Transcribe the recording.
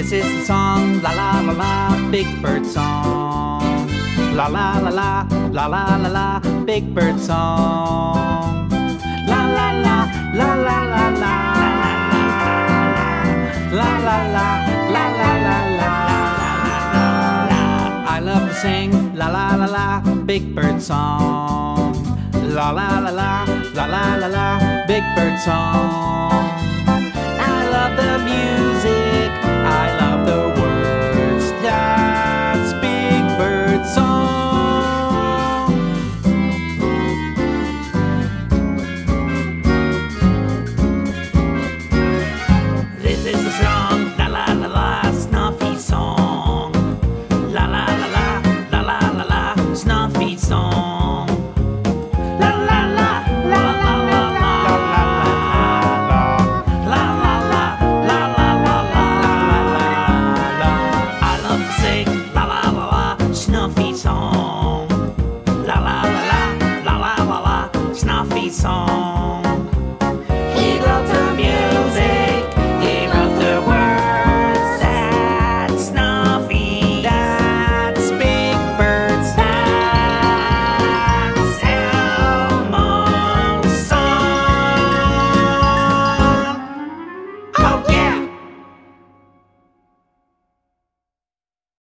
This is the song, la la la la, Big Bird song. La la la la, la la la la, Big Bird song. La la la, la la la la, la la la, la la la la. I love to sing, la la la la, Big Bird song. La la la la, la la la la, Big Bird song.